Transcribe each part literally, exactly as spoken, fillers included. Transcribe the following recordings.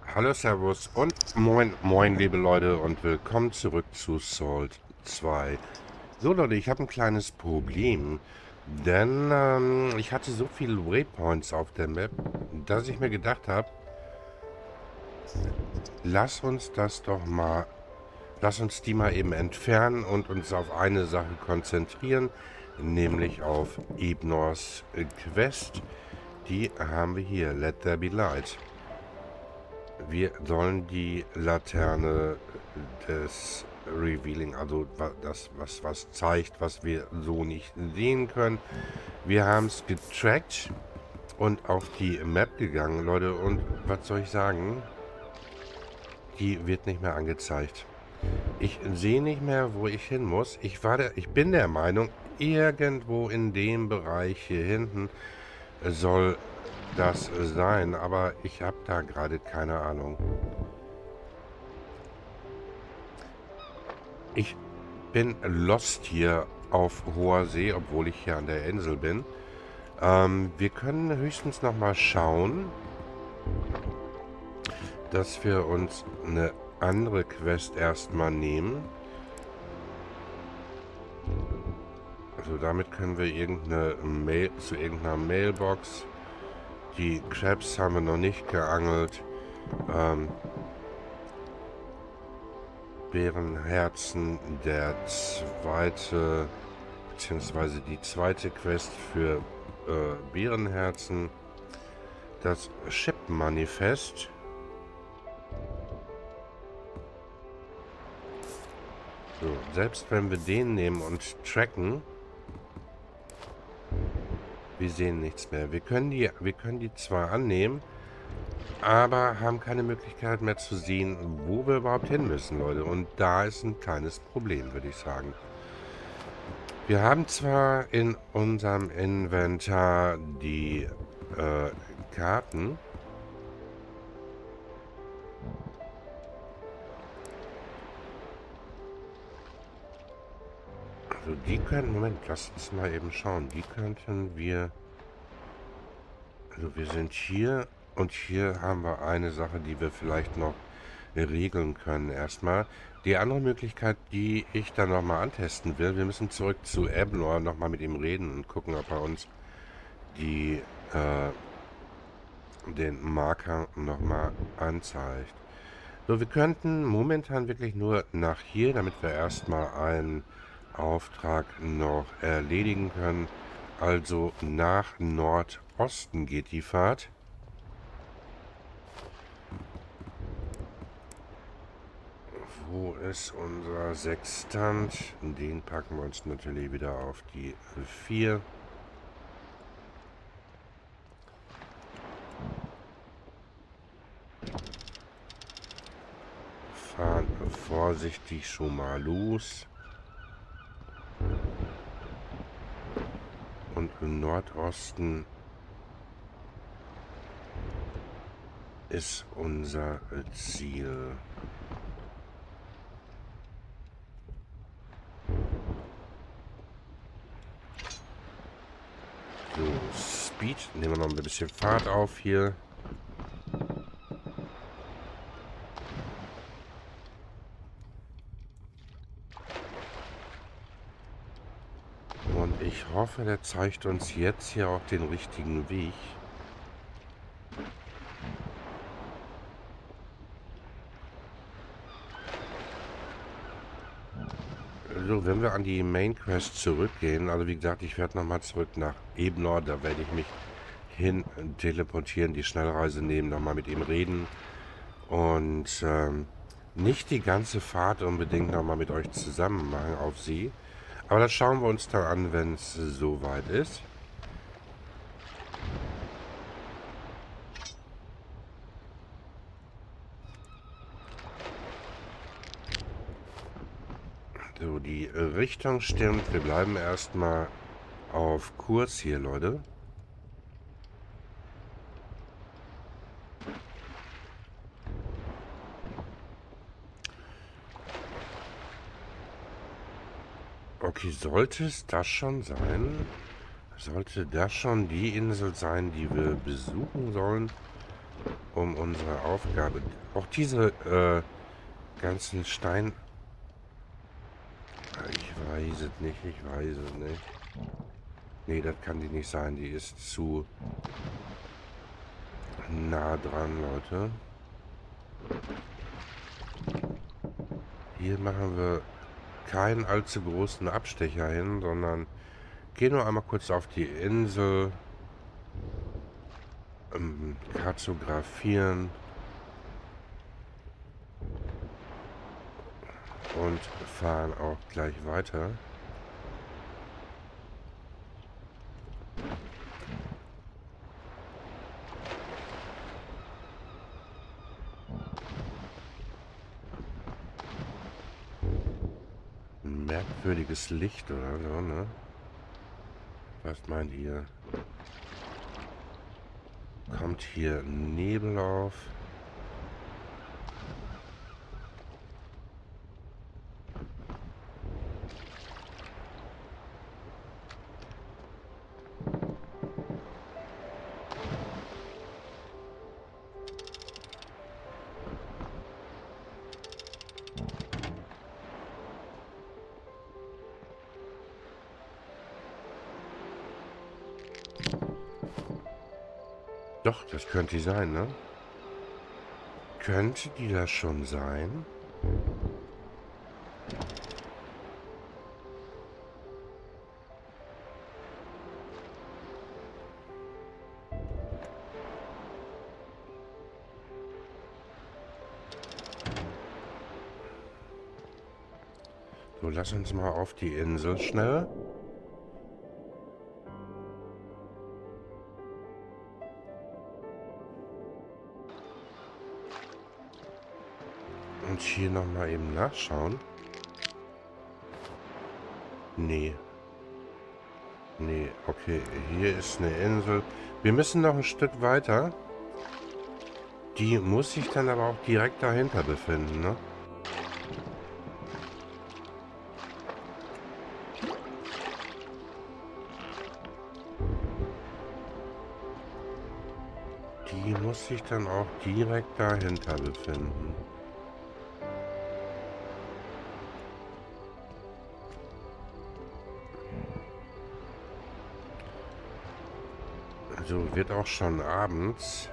Hallo, Servus und moin, moin, liebe Leute und willkommen zurück zu Salt zwei. So, Leute, ich habe ein kleines Problem, denn ähm, ich hatte so viele Waypoints auf der Map, dass ich mir gedacht habe, lass uns das doch mal, lass uns die mal eben entfernen und uns auf eine Sache konzentrieren, nämlich auf Ebnors Quest. Die haben wir hier, Let There Be Light. Wir sollen die Laterne des Revealing, also das, was, was zeigt, was wir so nicht sehen können. Wir haben es getrackt und auf die Map gegangen, Leute. Und was soll ich sagen? Die wird nicht mehr angezeigt. Ich sehe nicht mehr, wo ich hin muss. Ich, war der, ich bin der Meinung, irgendwo in dem Bereich hier hinten soll das sein, aber ich habe da gerade keine Ahnung. Ich bin lost hier auf hoher See, obwohl ich hier an der Insel bin. Ähm, wir können höchstens noch mal schauen, dass wir uns eine andere Quest erstmal nehmen. Also damit können wir irgendeine Mail zu irgendeiner Mailbox. Die Crabs haben wir noch nicht geangelt. Ähm, Bärenherzen, der zweite, beziehungsweise die zweite Quest für äh, Bärenherzen. Das Ship-Manifest. So, selbst wenn wir den nehmen und tracken, wir sehen nichts mehr. Wir können die, wir können die zwar annehmen, aber haben keine Möglichkeit mehr zu sehen, wo wir überhaupt hin müssen, Leute. Und da ist ein kleines Problem, würde ich sagen. Wir haben zwar in unserem Inventar die äh, Karten. Also die können, Moment, lass uns mal eben schauen. Die könnten wir, also wir sind hier und hier haben wir eine Sache, die wir vielleicht noch regeln können erstmal. Die andere Möglichkeit, die ich dann nochmal antesten will, wir müssen zurück zu Ebnor nochmal mit ihm reden und gucken, ob er uns die, äh, den Marker nochmal anzeigt. So, wir könnten momentan wirklich nur nach hier, damit wir erstmal einen Auftrag noch erledigen können. Also nach Nordosten geht die Fahrt. Wo ist unser Sextant? Den packen wir uns natürlich wieder auf die vier. Fahren vorsichtig schon mal los. Und im Nordosten ist unser Ziel. So, Speed. Nehmen wir noch ein bisschen Fahrt auf hier. Und ich hoffe, der zeigt uns jetzt hier auch den richtigen Weg. So, wenn wir an die Main Quest zurückgehen, also wie gesagt, ich werde nochmal zurück nach Ebnor, da werde ich mich hin teleportieren, die Schnellreise nehmen, nochmal mit ihm reden und ähm, nicht die ganze Fahrt unbedingt nochmal mit euch zusammen machen auf sie, aber das schauen wir uns dann an, wenn es soweit ist. So, die Richtung stimmt. Wir bleiben erstmal auf Kurs hier, Leute. Okay, sollte es das schon sein? Sollte das schon die Insel sein, die wir besuchen sollen? um unsere Aufgabe. Auch diese äh, ganzen Stein... Ich weiß es nicht, ich weiß es nicht. Nee, das kann die nicht sein. Die ist zu nah dran, Leute. Hier machen wir keinen allzu großen Abstecher hin, sondern gehen nur einmal kurz auf die Insel, ähm, kartografieren und fahren auch gleich weiter. Merkwürdiges Licht oder so, ne? Was meint ihr? Kommt hier Nebel auf? Doch, das könnte die sein, ne? Könnte die das schon sein? So, lass uns mal auf die Insel schnell. Und hier nochmal eben nachschauen. Nee. Nee, okay. Hier ist eine Insel. Wir müssen noch ein Stück weiter. Die muss sich dann aber auch direkt dahinter befinden, ne? Die muss sich dann auch direkt dahinter befinden. Also wird auch schon abends.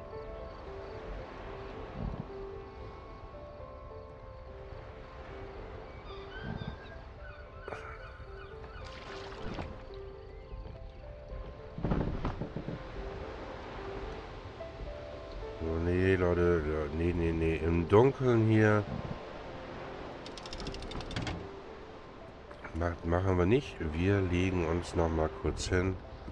Oh, nee, Leute, nee, nee, nee, im Dunkeln hier machen wir nicht. Wir legen uns noch mal kurz hin.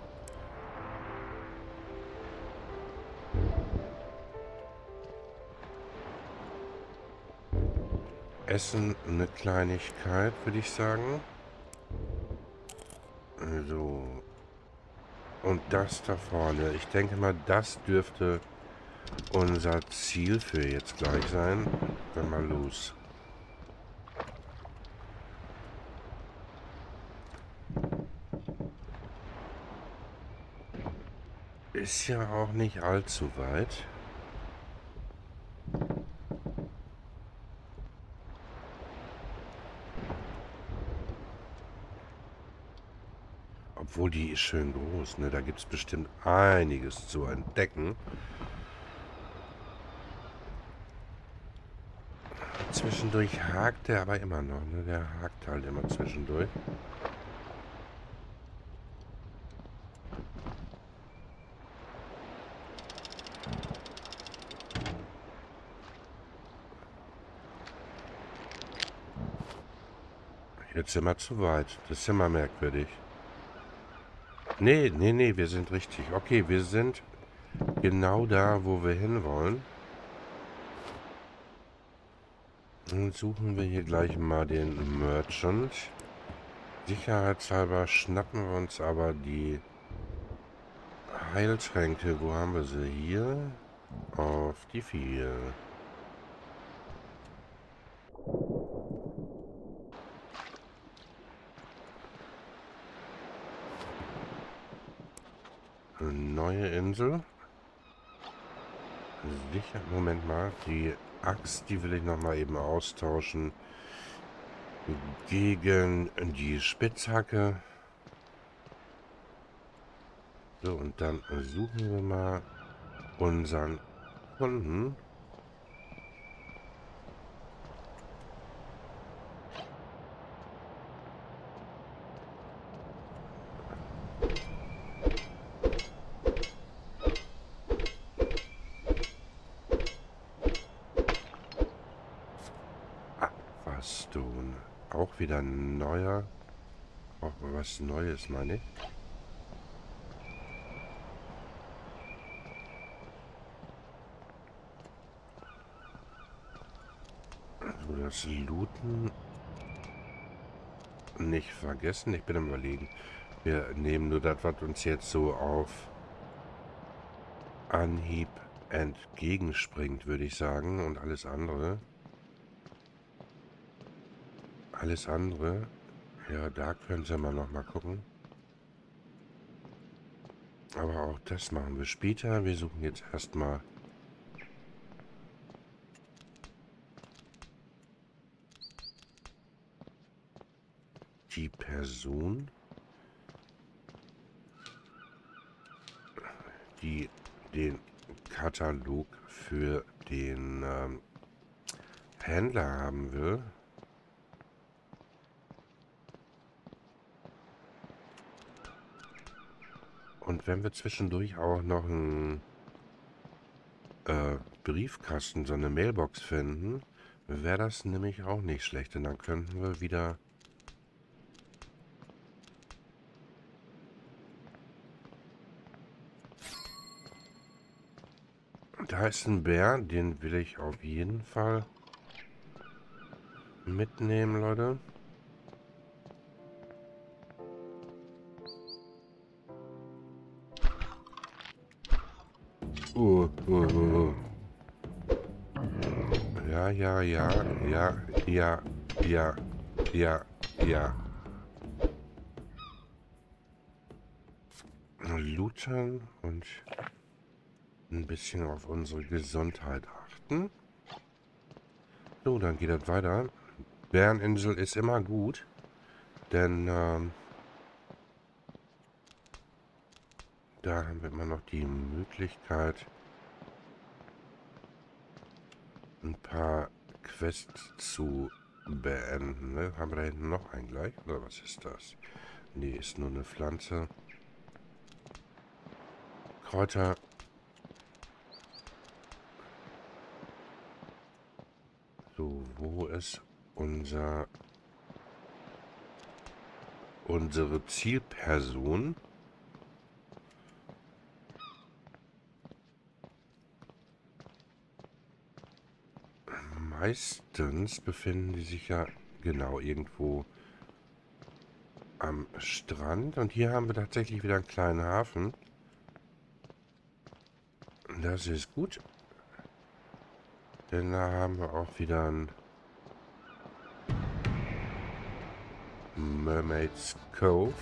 Essen eine Kleinigkeit, würde ich sagen. So. Und das da vorne. Ich denke mal, das dürfte unser Ziel für jetzt gleich sein. Dann mal los. Ist ja auch nicht allzu weit. Obwohl, die ist schön groß, ne? Da gibt es bestimmt einiges zu entdecken. Zwischendurch hakt der aber immer noch, ne? Der hakt halt immer zwischendurch. Jetzt sind wir zu weit. Das ist immer merkwürdig. Nee, nee, nee, wir sind richtig. Okay, wir sind genau da, wo wir hinwollen. Und suchen wir hier gleich mal den Merchant. Sicherheitshalber schnappen wir uns aber die Heiltränke. Wo haben wir sie? Hier. Auf die vier. Neue Insel. dich, Moment mal, die Axt, die will ich nochmal eben austauschen gegen die Spitzhacke. So, und dann suchen wir mal unseren Kunden. Aquastone. Auch wieder ein neuer. Auch was Neues, meine ich. So, das Looten nicht vergessen. Ich bin am Überlegen. Wir nehmen nur das, was uns jetzt so auf Anhieb entgegenspringt, würde ich sagen. Und alles andere. Alles andere. Ja, da können Sie mal noch mal gucken. Aber auch das machen wir später. Wir suchen jetzt erstmal die Person, die den Katalog für den ähm, Händler haben will. Und wenn wir zwischendurch auch noch einen äh, Briefkasten, so eine Mailbox finden, wäre das nämlich auch nicht schlecht. Denn dann könnten wir wieder da ist ein Bär, den will ich auf jeden Fall mitnehmen, Leute. Uh, uh, uh, uh. Ja, ja, ja, ja, ja, ja, ja, ja. Lootern und ein bisschen auf unsere Gesundheit achten. So, dann geht das weiter. Bäreninsel ist immer gut, denn ähm, da haben wir immer noch die Möglichkeit, ein paar Quests zu beenden. Ne? Haben wir da hinten noch einen gleich? Oder was ist das? Nee, ist nur eine Pflanze. Kräuter. So, wo ist unser unsere Zielperson? Meistens befinden die sich ja genau irgendwo am Strand. Und hier haben wir tatsächlich wieder einen kleinen Hafen. Das ist gut. Denn da haben wir auch wieder ein Mermaid's Cove.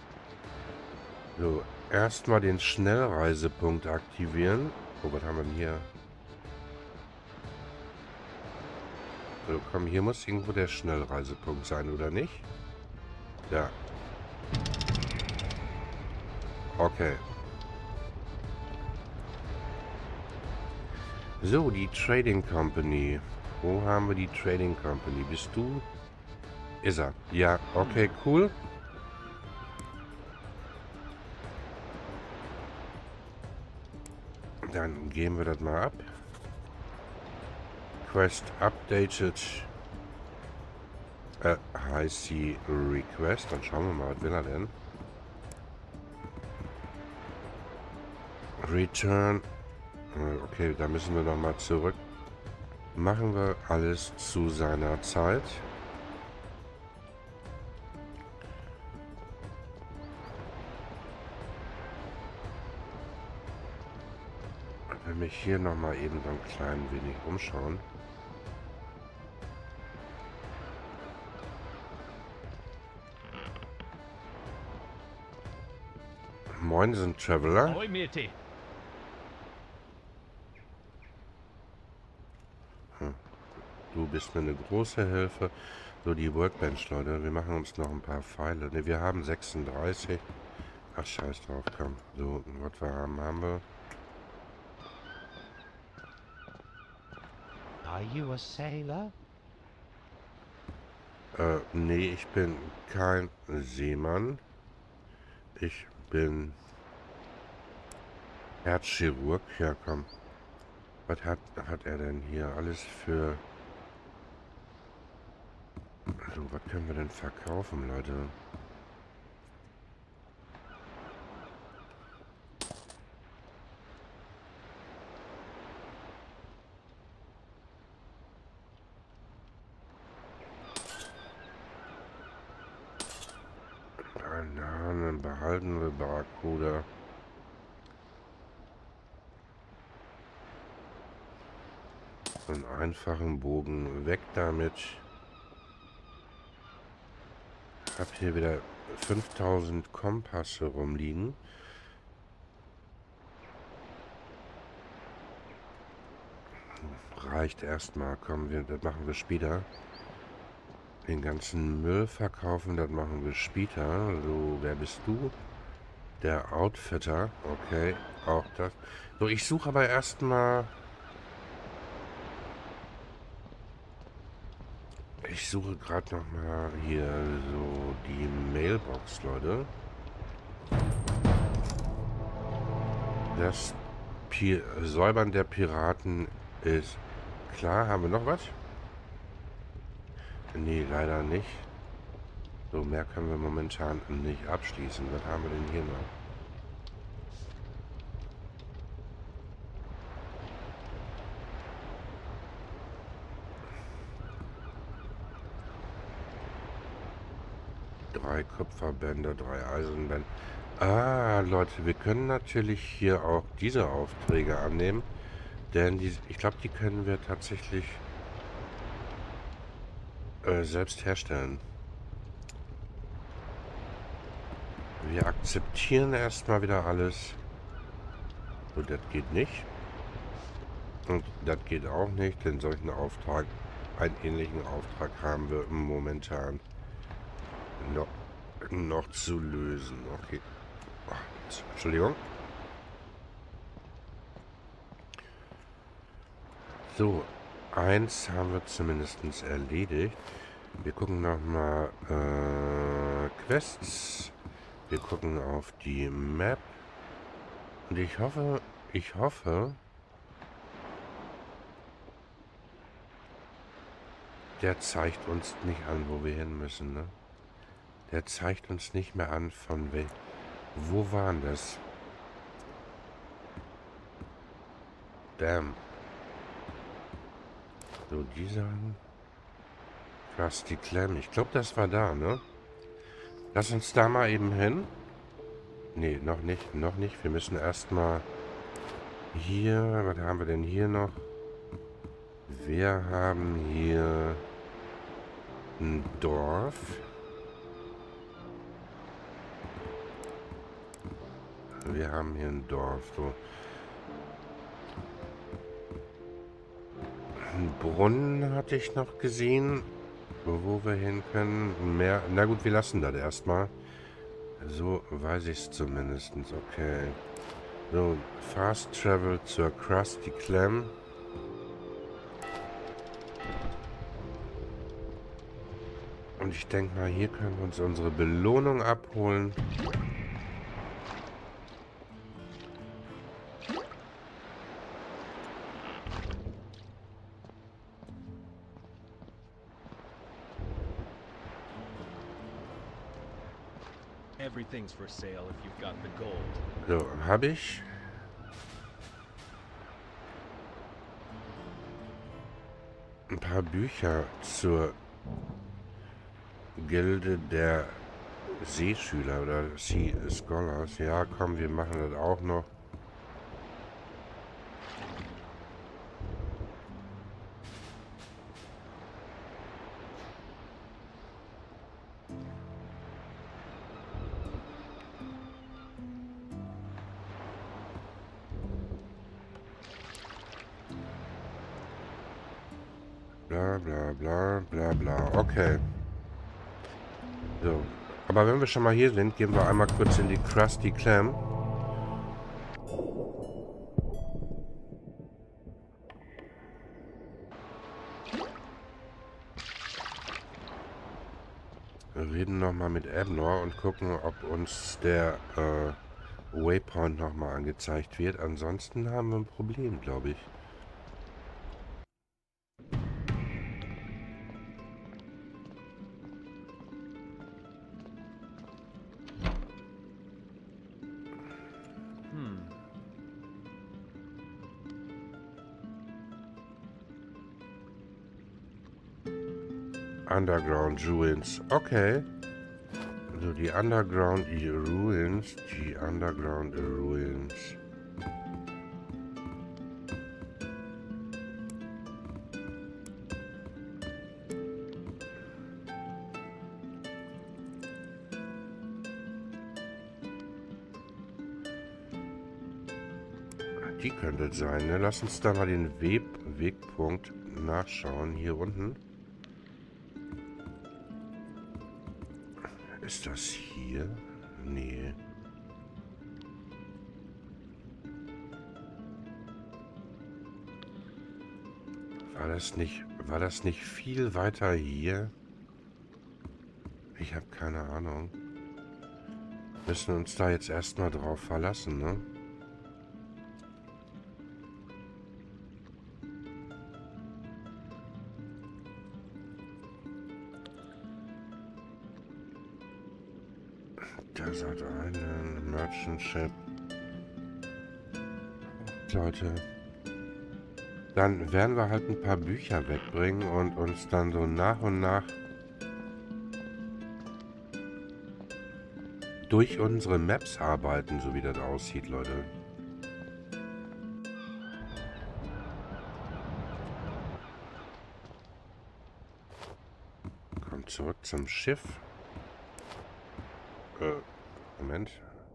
So, erstmal den Schnellreisepunkt aktivieren. Oh, was haben wir denn hier? So, komm, hier muss irgendwo der Schnellreisepunkt sein, oder nicht? Ja. Okay. So, die Trading Company. Wo haben wir die Trading Company? Bist du? Ist er. Ja, okay, cool. Dann gehen wir das mal ab. Quest updated. Äh, High Sea Request. Dann schauen wir mal, was will er denn? Return. Okay, da müssen wir nochmal zurück. Machen wir alles zu seiner Zeit. Ich will mich hier nochmal eben so ein klein wenig umschauen. Moin, sind Traveler. Ahoi, Matey. Hm. Du bist mir eine große Hilfe. So, die Workbench, Leute. Wir machen uns noch ein paar Pfeile. Ne, wir haben sechsunddreißig. Ach, scheiß drauf, komm. So, was wir haben, haben wir. Are you a sailor? Äh, nee, ich bin kein Seemann. Ich bin Herzchirurg. Ja, komm. Was hat, hat er denn hier alles für... So, was können wir denn verkaufen, Leute? Bananen, behalten wir Barracuda. So einen einfachen Bogen. Weg damit. Ich habe hier wieder fünftausend Kompasse rumliegen. Reicht erstmal. Komm, wir, das machen wir später. Den ganzen Müll verkaufen, das machen wir später. So, wer bist du? Der Outfitter. Okay, auch das. So, ich suche aber erstmal... Ich suche gerade noch mal hier so die Mailbox, Leute. Das Pi Säubern der Piraten ist klar. Haben wir noch was? Nee, leider nicht. So, mehr können wir momentan nicht abschließen. Was haben wir denn hier noch? Drei Kupferbänder, drei Eisenbänder. Ah, Leute, wir können natürlich hier auch diese Aufträge annehmen. Denn die, ich glaube, die können wir tatsächlich äh, selbst herstellen. Wir akzeptieren erstmal wieder alles. So, das geht nicht. Und das geht auch nicht, denn solchen Auftrag, einen ähnlichen Auftrag haben wir momentan noch, noch zu lösen. Okay. Ach, Entschuldigung. So, eins haben wir zumindest erledigt. Wir gucken nochmal äh, Quests. Wir gucken auf die Map. Und ich hoffe, ich hoffe, der zeigt uns nicht an, wo wir hin müssen, ne? Der zeigt uns nicht mehr an, von wel... Wo waren das? Damn. So, die sagen... Krusty Clam. Ich glaube, das war da, ne? Lass uns da mal eben hin. Nee, noch nicht, noch nicht. Wir müssen erstmal hier... Was haben wir denn hier noch? Wir haben hier ein Dorf. Wir haben hier ein Dorf. So. Ein Brunnen hatte ich noch gesehen, wo wir hin können. Mehr. Na gut, wir lassen das erstmal. So weiß ich es zumindest. Okay. So, Fast Travel zur Krusty Clam. Und ich denke mal, hier können wir uns unsere Belohnung abholen. Everything's for sale if you've got the gold. So, habe ich. Ein paar Bücher zur Gilde der Seeschüler oder Sea Scholars. Ja, komm, wir machen das auch noch. Bla bla bla bla bla. Okay. So. Aber wenn wir schon mal hier sind, gehen wir einmal kurz in die Krusty Clam. Wir reden nochmal mit Abnor und gucken, ob uns der äh, Waypoint nochmal angezeigt wird. Ansonsten haben wir ein Problem, glaube ich. Hmm. Underground Ruins. Okay. Also die Underground Ruins. Die Underground Ruins. Die könnte es sein, ne? Lass uns da mal den Weg Wegpunkt nachschauen. Hier unten. Ist das hier? Nee. War das nicht, war das nicht viel weiter hier? Ich habe keine Ahnung. Müssen uns da jetzt erstmal drauf verlassen, ne? Desert Island, Merchant Ship. Leute. Dann werden wir halt ein paar Bücher wegbringen und uns dann so nach und nach durch unsere Maps arbeiten, so wie das aussieht, Leute. Kommt zurück zum Schiff. Äh, Moment.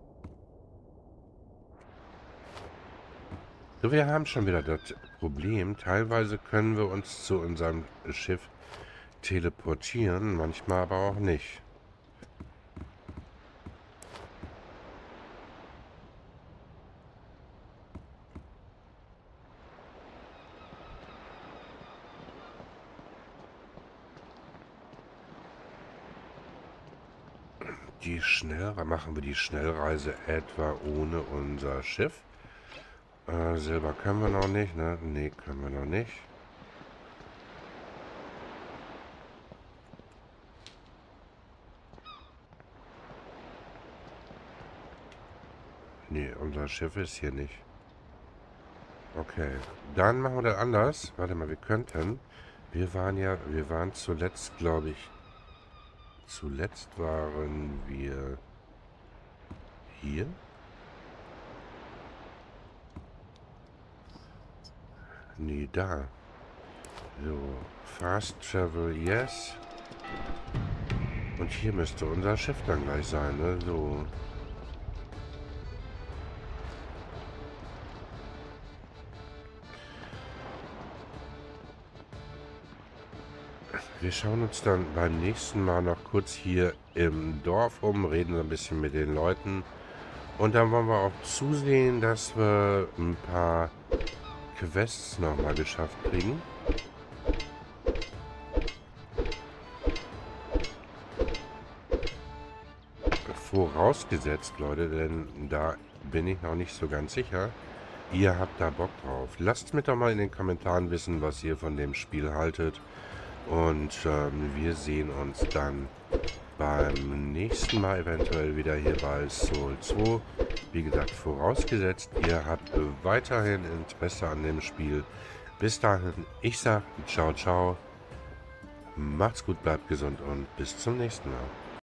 So, wir haben schon wieder das Problem. Teilweise können wir uns zu unserem Schiff teleportieren, manchmal aber auch nicht. Die Schnellreise, machen wir die Schnellreise etwa ohne unser Schiff? Äh, Silber können wir noch nicht, ne? Ne, können wir noch nicht. Ne, unser Schiff ist hier nicht. Okay, dann machen wir das anders. Warte mal, wir könnten. Wir waren ja, wir waren zuletzt, glaube ich. Zuletzt waren wir hier. Nee, da. So, Fast Travel, yes. Und hier müsste unser Schiff dann gleich sein, ne? So. Wir schauen uns dann beim nächsten Mal noch kurz hier im Dorf um, reden so ein bisschen mit den Leuten. Und dann wollen wir auch zusehen, dass wir ein paar Quests nochmal geschafft kriegen. Vorausgesetzt, Leute, denn da bin ich noch nicht so ganz sicher. Ihr habt da Bock drauf. Lasst mir doch mal in den Kommentaren wissen, was ihr von dem Spiel haltet. Und ähm, wir sehen uns dann beim nächsten Mal eventuell wieder hier bei Soul zwei. Wie gesagt, vorausgesetzt, ihr habt weiterhin Interesse an dem Spiel. Bis dahin, ich sag ciao, ciao. Macht's gut, bleibt gesund und bis zum nächsten Mal.